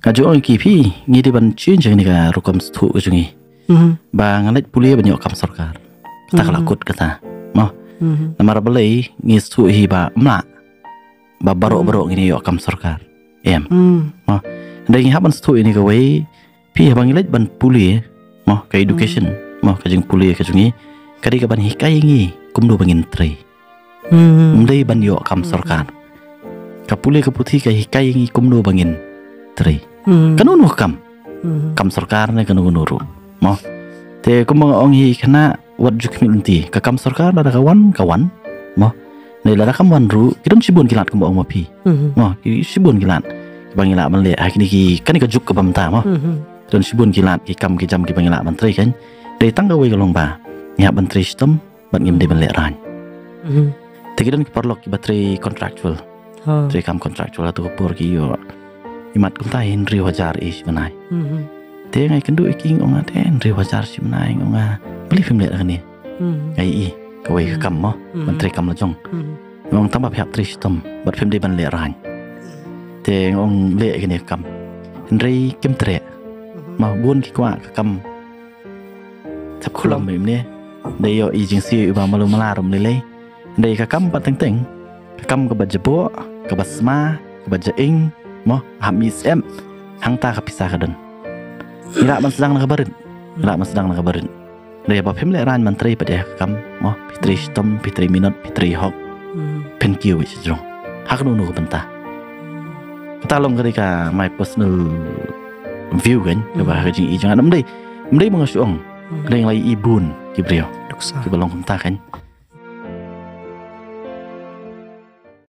Ajo ang kipi ngi di ban chin jeng ni ka rukam stu jungi. Ba ngalet pulia banyo kam sarkar. Kata kalakut kata. Mo. Namara balai ngi stu hi ba mla. Ba barok ngini yo kam sarkar. Em. Mo. Ndai ngi haban stu ini ka wei pi bang ngalet ban pulia mo ka education mo ka jeng pulia ka jungi. Kadi ka ban hikai ngi kumdo bangin trai. Ndai ban yo kam sarkar. Ka pulia ka puthi ka hikai ngi kumdo bangin trai. Kanunu kam sarkar ne kanunu ru mo te kumang ong hi kana wat juk milunti ka kam sarkar ada kawan mo ne la kam wan ru kidon sibun kilat kum ong mapi mo ki sibun kilat bangila man le hakini ki kan ka juk ka bamta mo don sibun kilat ki kam ki jam ki bangila man tri kan de tang ka we ka long ba ya ban tri stom ban ngim de ban le ran te kidon ki parlok ki batri contractual tri kam contractual tu por ki yo imat kum ta hin ri wajar is banai te ngai kendu iking onga ten ri wajar si banai onga beli film le ni ngai i ka wei ka kam mo man tre kam la jong ngong tam ba phap tri stom bat film de ban le ran te ngong le ke ni kam ri kim tre ma bun ki kwa ka kam thap khulam mem ne de yo agency ba malu mala rom le le de ka kam ba teng teng ka kam ka ba jabo ka ba sma ka ba jaing mo hamis em hang ta ka pisah kadan ila man sedang nak kabarin dia ba pem le ran menteri pada kam mo pitri stom pitri minut pitri hok pen kiu wis jong hak nu nu benta kita long ketika my personal view kan ke ba haji i jangan mdai mong suong leng lai ibun ki brio ki balong kum ta kan